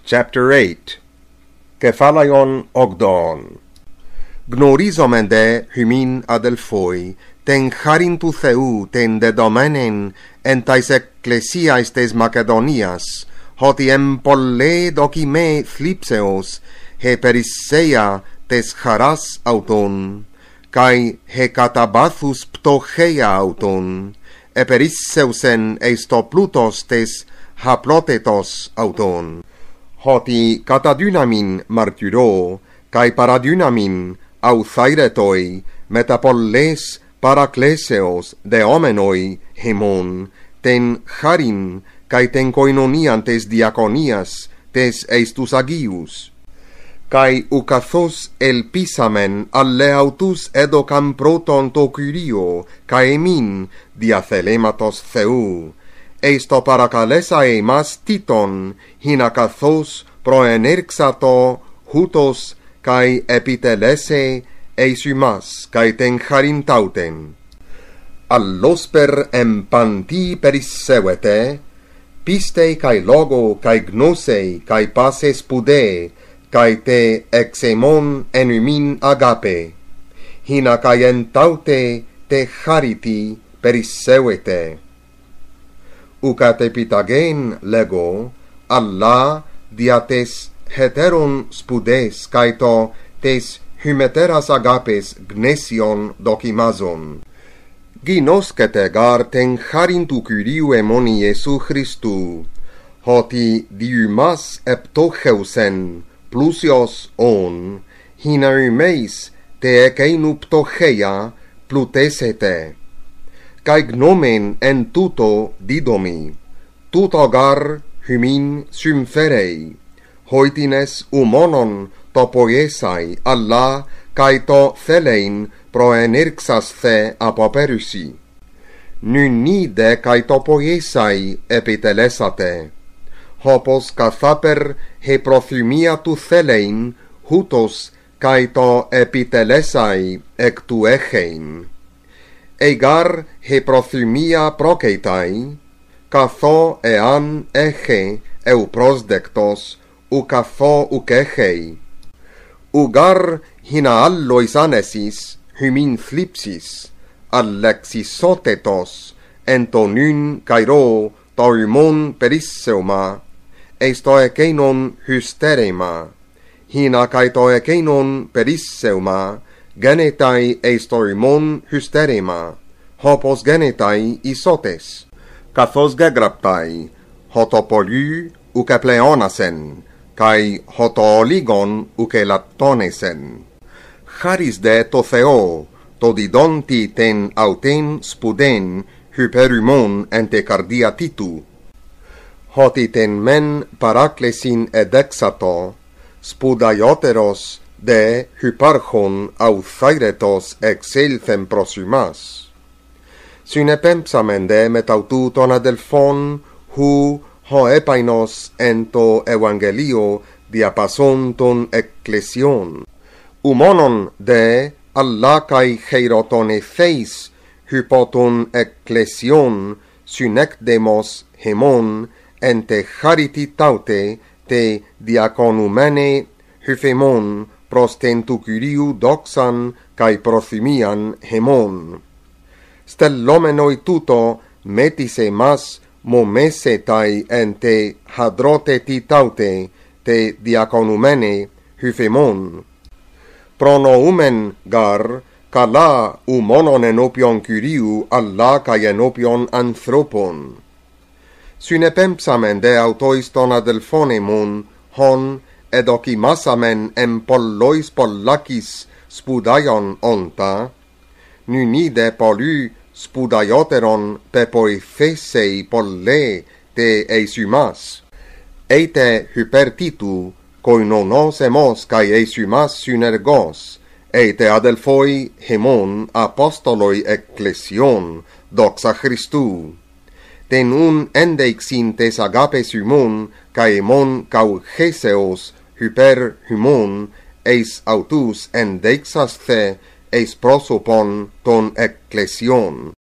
Chapter 8 Kephalaion Ogdon Γνωρίζομεντε χυμήν αδελφοί, τεν χάριν του Θεού τεν δεδομένεν εν ταις εκκλησίαις τες Μακεδονίας, ότι εμπολέ δοκιμέ θλίψεως, περισσέα τες χαράς αυτών, καί κατά βάθους πτωχέα αυτών, περισσεουσεν εις το πλούτος τες χαπλότητος αυτών. Ότι κατά δύναμιν μαρτυρώ, καί παραδύναμιν αουθάιρετοι, μετα πολλές παρακλήσεως δεόμενοι χεμών, τεν χάριν καί τεν κοινωνίαν τες διακονίας τες εις τους Αγίους. Καί ουκαθώς ελπίσαμεν αλλεαυτούς έδωκαν πρώτον το Κυρίο, καί εμήν διαθελέματος Θεού. Εις το παρακαλέσα εμάς Τίτον, χίνα καθώς προενέρξατο χούτος καί επιτελέσε εις ημάς, καί τεν χαριν ταύτεν. Αλλόσπερ εμπαντή περισσεύεται, πίστε καί λόγο καί γνώσε καί πάσε σπουδέ, καί τε εξ εμών εν ημίν αγάπε, χίνα καί εν ταύτε τε χάριτι περισσεύεται. Ουκατ επιταγέν λέγω, αλλά δια τες χετέρων σπουδές καί το τες χυμετέρας αγάπες γνέσιον δοκιμάζον. Γινώσκετε γάρ τεν χάριν του Κυρίου εμών Ιησού Χριστού, ότι διοιμάς επτόχεουσεν πλούσιος όν, χίνα ημείς τε εκείνου πτωχέα πλουτέσετε. Καί γνώμεν εν τούτο δίδομι, τούτο γάρ χυμήν συμφέρει, χόιτινες ουμόνον το ποιέσαι, αλλά καί το θέλειν προενήρξασθε από πέρυσι. Νυνί δε καί το ποιέσαι επιτελέσατε, όπως καθάπερ προθυμία του θέλειν, χούτος καί το επιτελέσαι εκ του έχειν. Εγάρ προθυμία προκειτάει, καθώ εάν έχε ευπρόσδεκτος, ου καθώ ουκ έχει. Ουγάρ χίνα άλλοις άνεσης, χυμήν θλίψης, αλεξισότετος, εν το νυν καιρό το ημών περίσσεωμα, εις το εκείνον χυστέρεμα, χίνα καί το εκείνον περίσσεωμα, γενετάι εις το ημών χυστέρεμα, όπως γενετάι ισότες, καθώς γεγραπτάι, χωτο πολλοί ουκ πλεόνασεν, καί χωτο ολίγον ουκ ελαττώνεσεν. Χάρις δε το Θεό, το διδόντι τεν αυτέν σπουδέν hyperumon εν τε καρδία Τίτου, ότι τεν μεν παράκλησιν εδέξατο, σπουδαιότερος δε hypάρχον αουθάιρετος εξήλθεν προς ημάς. Συνεπέμψαμεν δε μετ' αυτού των αδελφών, χου ο έπαινος εν το Ευαγγελίο διαπασών των εκκλησιών. Ουμόνον δε, αλλά καί χειροτον ευθέης, hypo των εκκλησιών, συνέκδεμος χεμών, εν τε χάριτι ταύτε, τε διακονουμένε hyphemon προς τεν του Κυρίου δόξαν καί προθυμίαν χεμών. Στελόμενοι τούτο, μέτησε μας μομέσεται εν τε χαδρότετι ταύτε, τε διακονουμένε hyphemon. Προνοούμεν γάρ, καλά ου μόνον ενώπιον Κυρίου, αλλά καί ενώπιον ανθρώπων. Συνεπέμψαμεν δε αυτοίς των αδελφών εμών, χον εδοκιμάσαμεν εν πολλοίς πολλάκις σπουδαίων όντα, νυνί δε πολλοί σπουδαιότερον πεποηθέσαι πολλέ τε εις ημάς. Έτε hyper Τίτου, koinonos emos kai eisumas synergos, eite adelphoi hemon apostoloi ecclesion, doxa Christu. Ten un endeixin tes agapes humon, kai emon caugeseos hyper humon, eis autus endeixas the, eis prosopon ton ecclesion.